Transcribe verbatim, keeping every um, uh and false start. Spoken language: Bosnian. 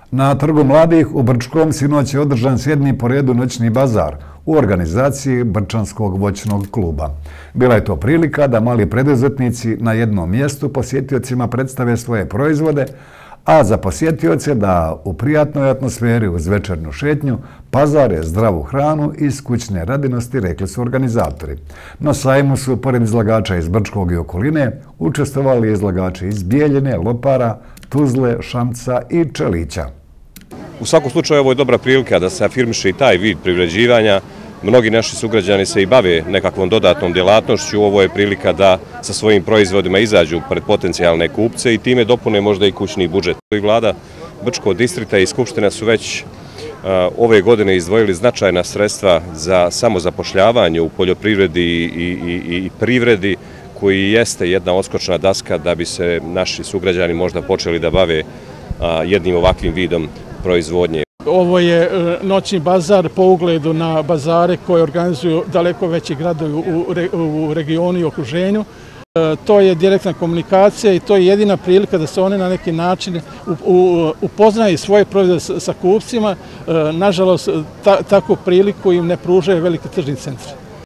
Na Trgu mladih u Brčkom sinoć je održan sedmi po redu noćni bazar u organizaciji Brčanskog voćnog kluba. Bila je to prilika da mali preduzetnici na jednom mjestu posjetiocima predstave svoje proizvode, a za posjetioce da u prijatnoj atmosferi uz večernju šetnju pazare zdravu hranu iz kućne radinosti, rekli su organizatori. Na sajmu su, pored izlagača iz Brčkog i okoline, učestvovali izlagači iz Bijeljine, Lopara, Tuzle, Šamca i Čelića. U svakom slučaju ovo je dobra prilika da se afirmiše i taj vid privređivanja. Mnogi naši sugrađani se i bave nekakvom dodatnom djelatnošću. Ovo je prilika da sa svojim proizvodima izađu pred potencijalne kupce i time dopune možda i kućni budžet. Vlada Brčkog distrikta i Skupština su već ove godine izdvojili značajna sredstva za samozapošljavanje u poljoprivredi i privredi, koji jeste jedna odskočna daska da bi se naši sugrađani možda počeli da bave jednim ovakvim vidom proizvodnje. Ovo je noćni bazar po ugledu na bazare koje organizuju daleko veći gradovi u regionu i okruženju. To je direktna komunikacija i to je jedina prilika da se one na neki način upoznaju svoje proizvode sa kupcima. Nažalost, takvu priliku im ne pružaju veliki tržni centri.